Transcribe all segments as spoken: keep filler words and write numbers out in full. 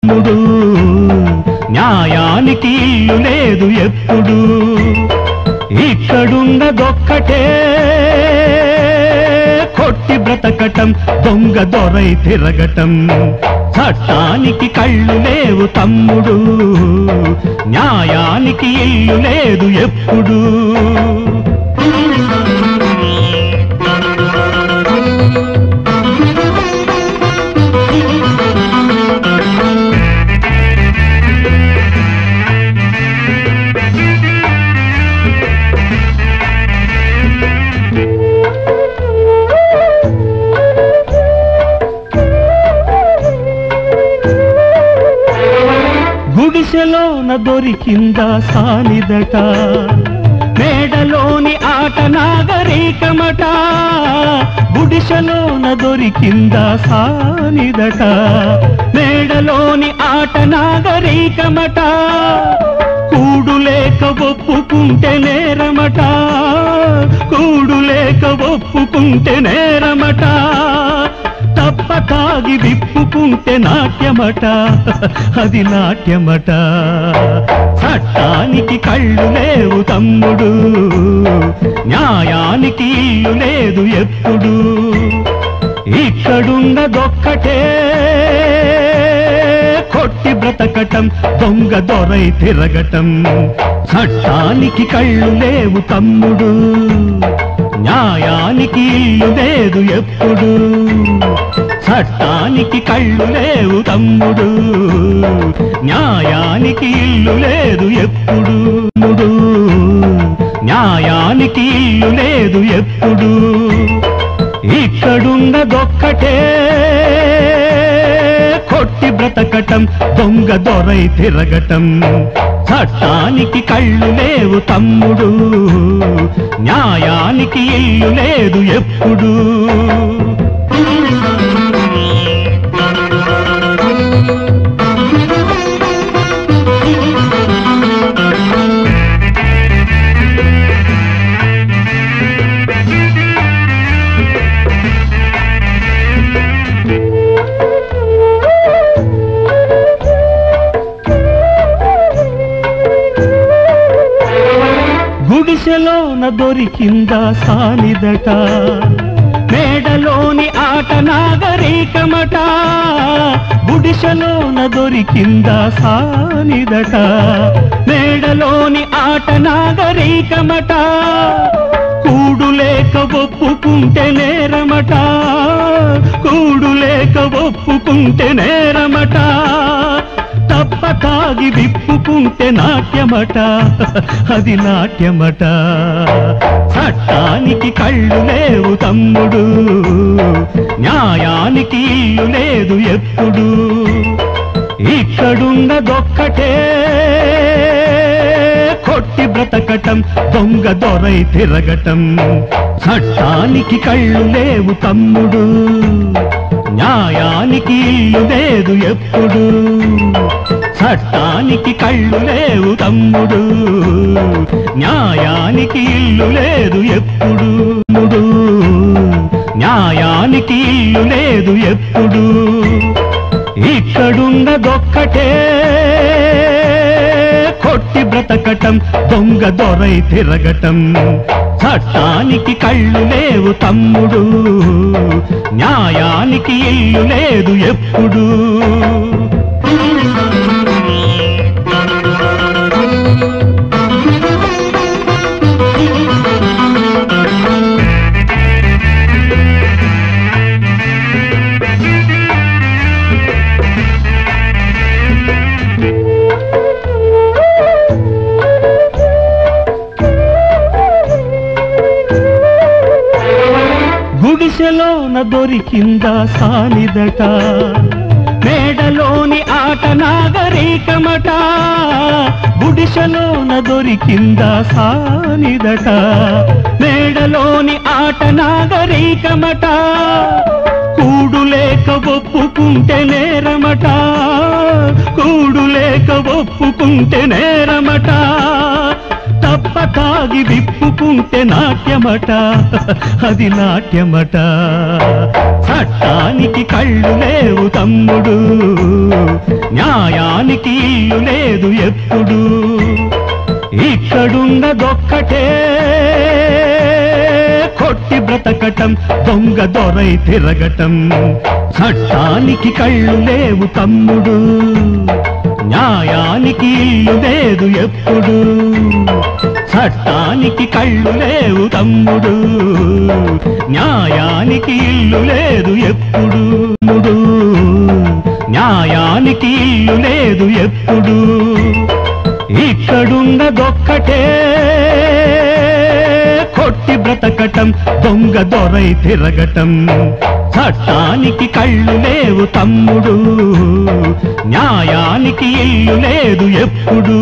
ముడు న్యాయానికి ఇల్లు లేదు ఎప్పుడు ఇక్కడున్నదొక్కటే కొట్టి బ్రతకటం దొంగ దొరై తిరగటం చట్టానికి కళ్ళు లేవు తమ్ముడు న్యాయానికి ఇల్లు లేదు ఎప్పుడు గుడిసెలోన దొరికిందా సానిదట మేడలోని ఆట నాగరికమట గుడిసెలోన దొరికిందా సానిదట మేడలోని ఆట నాగరికమట కూడు లేక ఒప్పుకుంటే నేరమట కూడు లేక ఒప్పుకుంటే నేరమట తప్ప తాగి విప్పుకుంటే నాట్యమట అది నాట్యమట చట్టానికి కళ్ళు లేవు తమ్ముడు న్యాయానికి ఇల్లు లేదు ఎప్పుడు ఇక్కడున్నదొక్కటే కొట్టి బ్రతకటం దొంగ దొరై తిరగటం చట్టానికి కళ్ళు లేవు తమ్ముడు న్యాయానికి ఇల్లు లేదు ఎప్పుడు చట్టానికి కళ్ళు లేవు తమ్ముడు న్యాయానికి ఇల్లు లేదు ఎప్పుడు న్యాయానికి ఇల్లు లేదు ఎప్పుడు ఇక్కడున్నదొక్కటే కొట్టి బ్రతకటం దొంగ దొరై తిరగటం చట్టానికి కళ్ళు లేవు తమ్ముడు న్యాయానికి ఇల్లు లేదు ఎప్పుడు గుడిసెలోన దొరికిందా సానిదట మేడలోని ఆట నాగరికమట గుడిసెలోన దొరికిందా సానిదట మేడలోని ఆట నాగరికమట కూడు లేక ఒప్పుకుంటే నేరమట కూడు లేక ఒప్పుకుంటే నేరమట తప్ప తాగి విప్పుకుంటే నాట్యమట అది నాట్యమట చట్టానికి కళ్ళు లేవు తమ్ముడు న్యాయానికి ఇల్లు లేదు ఎప్పుడు ఇక్కడున్నదొక్కటే కొట్టి బ్రతకటం దొంగ దొరై తిరగటం చట్టానికి కళ్ళు లేవు తమ్ముడు న్యాయానికి ఇల్లు లేదు ఎప్పుడు చట్టానికి కళ్ళు లేవు తమ్ముడు న్యాయానికి ఇల్లు లేదు ఎప్పుడు న్యాయానికి ఇల్లు లేదు ఎప్పుడు ఇక్కడున్నదొక్కటే కొట్టి బ్రతకటం దొంగ దొరై తిరగటం చట్టానికి కళ్ళు లేవు తమ్ముడు న్యాయానికి ఇల్లు లేదు ఎప్పుడు గుడిసెలోన దొరికిందా సానిదట మేడలోని ఆట నాగరికమట గుడిసెలోన దొరికిందా సానిదట మేడలోని ఆట నాగరికమట కూడు లేక ఒప్పుకుంటే నేరమట కూడు లేక ఒప్పుకుంటే నేరమట తప్ప తాగి విప్పుకుంటే నాట్యమట, అది నాట్యమట. చట్టానికి కళ్ళు లేవు తమ్ముడు, న్యాయానికి ఇల్లు లేదు ఎప్పుడు. ఇక్కడున్నదొక్కటే కొట్టి బ్రతకటం, దొంగ దొరై తిరగటం. చట్టానికి కళ్ళు లేవు తమ్ముడు, న్యాయానికి ఇల్లు లేదు ఎప్పుడు. చట్టానికి కళ్ళు లేవు తమ్ముడు, న్యాయానికి ఇల్లు లేదు ఎప్పుడు. న్యాయానికి ఇల్లు లేదు ఎప్పుడు. ఇక్కడున్నదొక్కటే కొట్టి బ్రతకటం, దొంగ దొరై తిరగటం. చట్టానికి కళ్ళు లేవు తమ్ముడు, న్యాయానికి ఇల్లు లేదు ఎప్పుడు.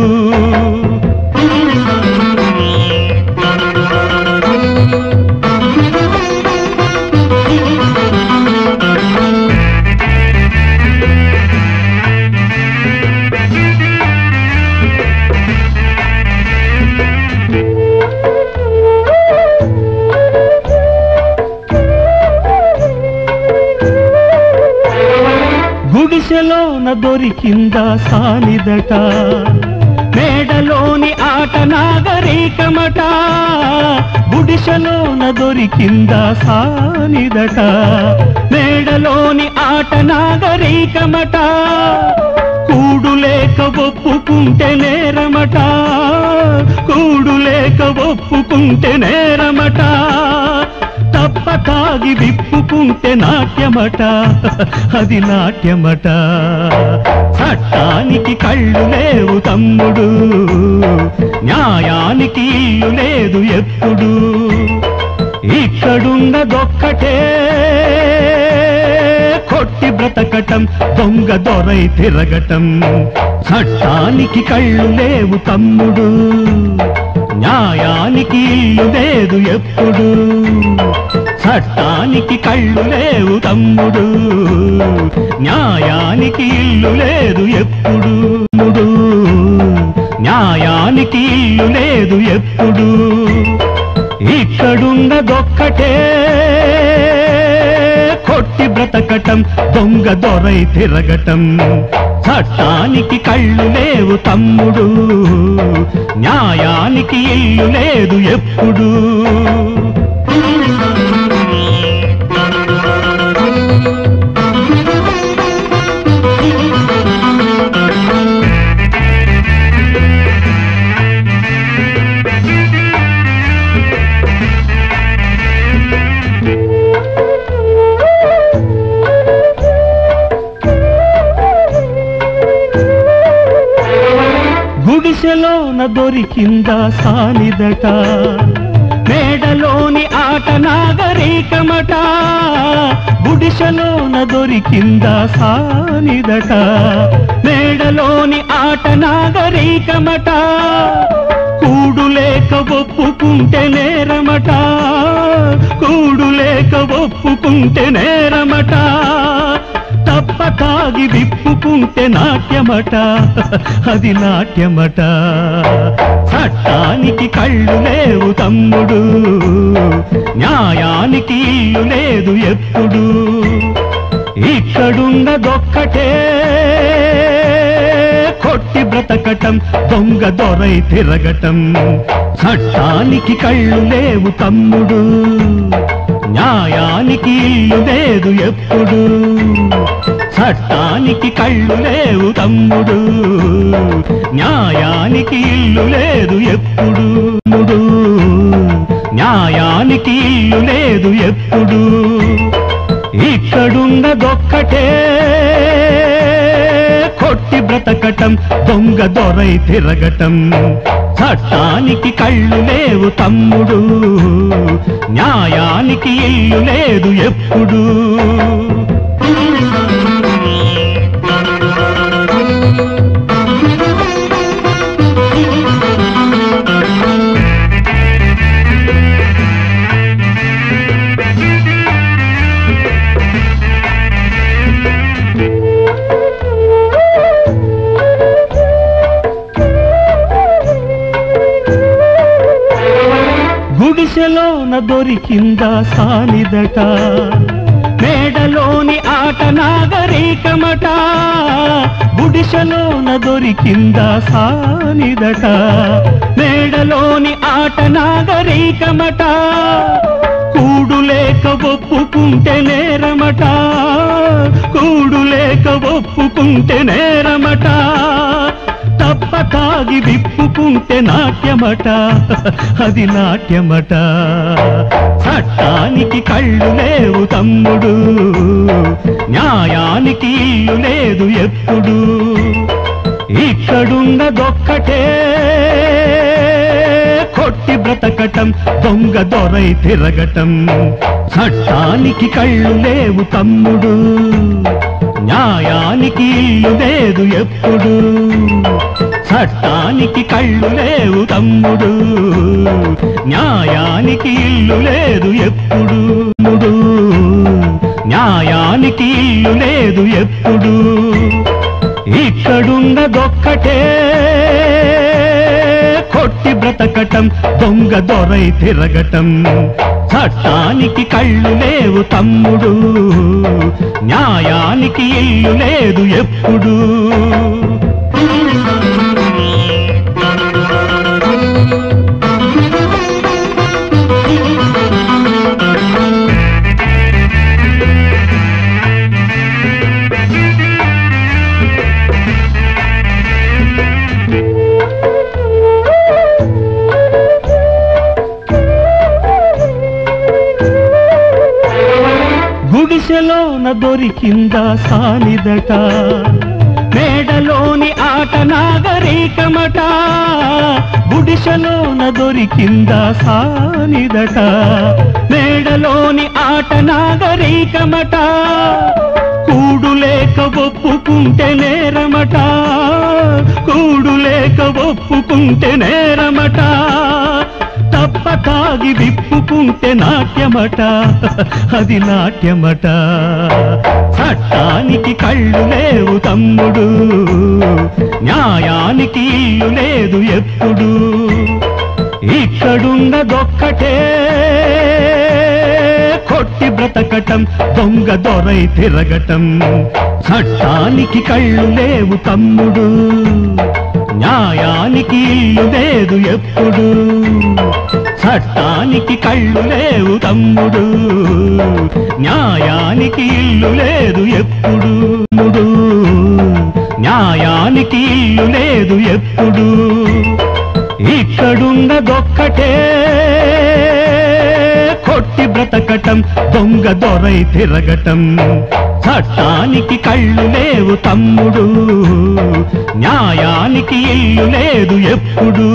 గుడిసెలోన దొరికిందా సానిదట, మేడలోని ఆట నాగరికమట. గుడిసెలోన దొరికిందా సానిదట, మేడలోని ఆట నాగరికమట. కూడు లేక ఒప్పుకుంటే నేరమట, కూడు లేక ఒప్పుకుంటే నేరమట. తప్ప తాగి విప్పుకుంటే నాట్యమట, అది నాట్యమట. చట్టానికి కళ్ళు లేవు తమ్ముడు, న్యాయానికి ఇల్లు లేదు ఎప్పుడు. ఇక్కడున్నదొక్కటే కొట్టి బ్రతకటం, దొంగ దొరై తిరగటం. చట్టానికి కళ్ళు లేవు తమ్ముడు, న్యాయానికి ఇల్లు లేదు ఎప్పుడు. చట్టానికి కళ్ళు లేవు తమ్ముడు, న్యాయానికి ఇల్లు లేదు ఎప్పుడు. న్యాయానికి ఇల్లు లేదు ఎప్పుడు. ఇక్కడున్నదొక్కటే కొట్టి బ్రతకటం, దొంగ దొరై తిరగటం. చట్టానికి కళ్ళు లేవు తమ్ముడు, న్యాయానికి ఇల్లు లేదు ఎప్పుడు. గుడిసెలోన దొరికిందా సానిదట, మేడలోని ఆట నాగరికమట. గుడిసెలోన దొరికిందా సానిదట, మేడలోని ఆట నాగరికమట. కూడు లేక ఒప్పుకుంటే నేరమట, కూడు లేక ఒప్పుకుంటే నేరమట. తప్ప తాగి విప్పుకుంటే నాట్యమట, అది నాట్యమట. చట్టానికి కళ్ళు లేవు తమ్ముడు, న్యాయానికి ఇల్లు లేదు ఎప్పుడు. ఇక్కడున్నదొక్కటే కొట్టి బ్రతకటం, దొంగ దొరై తిరగటం. చట్టానికి కళ్ళు లేవు తమ్ముడు, న్యాయానికి ఇల్లు లేదు ఎప్పుడు. చట్టానికి కళ్ళు లేవు తమ్ముడు, న్యాయానికి ఇల్లు లేదు ఎప్పుడు. న్యాయానికి ఇల్లు లేదు ఎప్పుడు. ఇక్కడున్నదొక్కటే కొట్టి బ్రతకటం, దొంగ దొరై తిరగటం. చట్టానికి కళ్ళు లేవు తమ్ముడు, న్యాయానికి ఇల్లు లేదు ఎప్పుడు. గుడిసెలోన దొరికిందా సానిదట, మేడలోని ఆట నాగరికమట. గుడిసెలోన దొరికిందా సానిదట, మేడలోని ఆట నాగరికమట. కూడు లేక ఒప్పుకుంటే నేరమట, కూడు లేక ఒప్పుకుంటే నేరమట. తప్ప తాగి విప్పుకుంటే నాట్యమట, అది నాట్యమట. చట్టానికి కళ్ళు లేవు తమ్ముడు, న్యాయానికి ఇల్లు లేదు ఎప్పుడు. ఇక్కడున్నదొక్కటే కొట్టి బ్రతకటం, దొంగ దొరై తిరగటం. చట్టానికి కళ్ళు లేవు తమ్ముడు, న్యాయానికి ఇల్లు లేదు ఎప్పుడు. చట్టానికి కళ్ళు లేవు తమ్ముడు, న్యాయానికి ఇల్లు లేదు ఎప్పుడు. న్యాయానికి ఇల్లు లేదు ఎప్పుడు. ఇక్కడున్నదొక్కటే కొట్టి బ్రతకటం, దొంగ దొరై తిరగటం. చట్టానికి కళ్ళు లేవు తమ్ముడు, న్యాయానికి ఇల్లు లేదు ఎప్పుడు. గుడిసెలోన దొరికిందా సానిదట, మేడలోని ఆట నాగరికమట. గుడిసెలోన దొరికిందా సానిదట, మేడలోని ఆట నాగరికమట. కూడు లేక ఒప్పుకుంటే నేరమట, కూడు లేక ఒప్పుకుంటే నేరమట. తప్ప తాగి విప్పుకుంటే నాట్యమట, అది నాట్యమట. చట్టానికి కళ్ళు లేవు తమ్ముడు, న్యాయానికి ఇల్లు లేదు ఎప్పుడు. ఇక్కడున్నదొక్కటే కొట్టి బ్రతకటం, దొంగ దొరై తిరగటం. చట్టానికి కళ్ళు లేవు తమ్ముడు, న్యాయానికి ఇల్లు లేదు ఎప్పుడు. చట్టానికి కళ్ళు లేవు తమ్ముడు, న్యాయానికి ఇల్లు లేదు ఎప్పుడు. న్యాయానికి ఇల్లు లేదు ఎప్పుడు. ఇక్కడున్నదొక్కటే కొట్టి బ్రతకటం, దొంగ దొరై తిరగటం. చట్టానికి కళ్ళు లేవు తమ్ముడు, న్యాయానికి ఇల్లు లేదు ఎప్పుడు.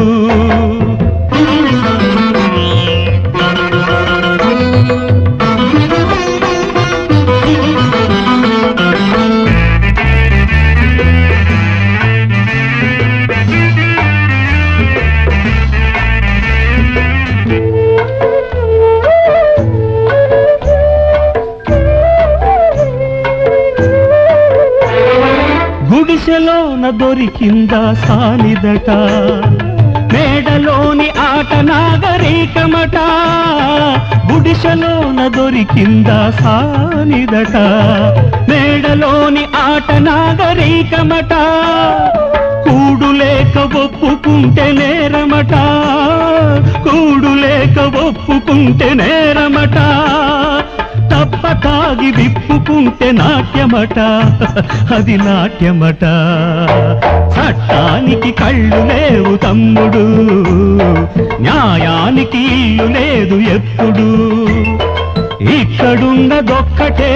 గుడిసెలోన దొరికిందా సానిదట, మేడలోని ఆట నాగరికమట. గుడిసెలోన దొరికిందా సానిదట, మేడలోని ఆట నాగరికమట. కూడు లేక ఒప్పుకుంటే నేరమట, కూడు లేక ఒప్పుకుంటే నేరమట. తప్ప తాగి విప్పుకుంటే నాట్యమట, అది నాట్యమట. చట్టానికి కళ్ళు లేవు తమ్ముడు, న్యాయానికి ఇల్లు లేదు ఎప్పుడు. ఇక్కడున్నదొక్కటే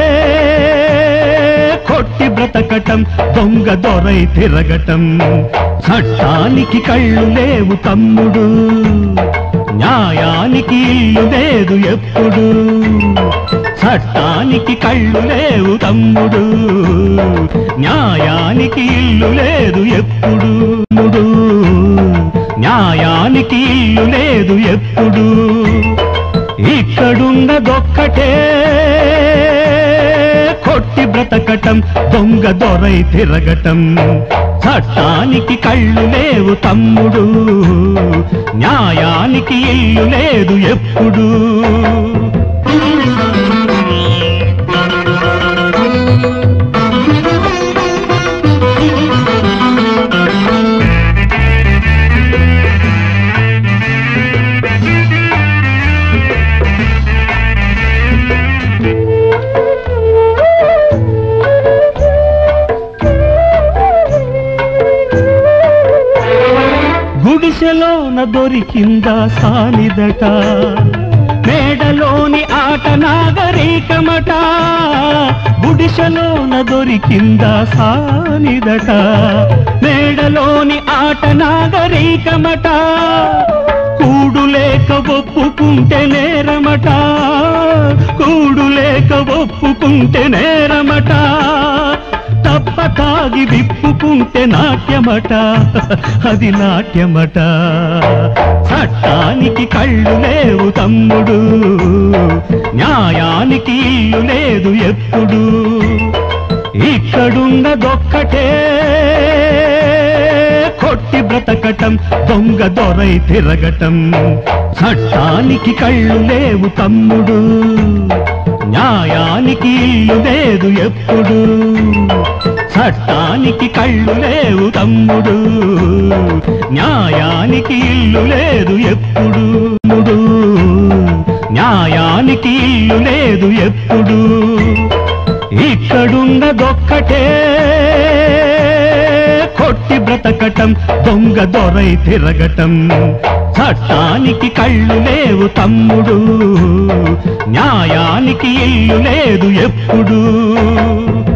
కొట్టి బ్రతకటం, దొంగ దొరై తిరగటం. చట్టానికి కళ్ళు లేవు తమ్ముడు, న్యాయానికి ఇల్లు లేదు ఎప్పుడు. చట్టానికి కళ్ళు లేవు తమ్ముడు, న్యాయానికి ఇల్లు లేదు ఎప్పుడు. న్యాయానికి ఇల్లు లేదు ఎప్పుడు. ఇక్కడున్నదొక్కటే కొట్టి బ్రతకటం, దొంగ దొరై తిరగటం. చట్టానికి కళ్ళు లేవు తమ్ముడు, న్యాయానికి ఇల్లు లేదు ఎప్పుడు. గుడిసెలోన దొరికిందా సానిదట, మేడలోని ఆట నాగరికమట. గుడిసెలోన దొరికిందా సానిదట, మేడలోని ఆట నాగరికమట. కూడు లేక ఒప్పుకుంటే నేరమట, కూడు లేక ఒప్పుకుంటే నేరమట. తప్ప తాగి విప్పుకుంటే నాట్యమట, అది నాట్యమట. చట్టానికి కళ్ళు లేవు తమ్ముడు, న్యాయానికి ఇల్లు లేదు ఎప్పుడు. ఇక్కడున్నదొక్కటే కొట్టి బ్రతకటం, దొంగ దొరై తిరగటం. చట్టానికి కళ్ళు లేవు తమ్ముడు, న్యాయానికి ఇల్లు లేదు ఎప్పుడు. చట్టానికి కళ్ళు లేవు తమ్ముడు, న్యాయానికి ఇల్లు లేదు ఎప్పుడు. న్యాయానికి ఇల్లు లేదు ఎప్పుడు. ఇక్కడున్నదొక్కటే కొట్టి బ్రతకటం, దొంగ దొరై తిరగటం. చట్టానికి కళ్ళు లేవు తమ్ముడు, న్యాయానికి ఇల్లు లేదు ఎప్పుడు.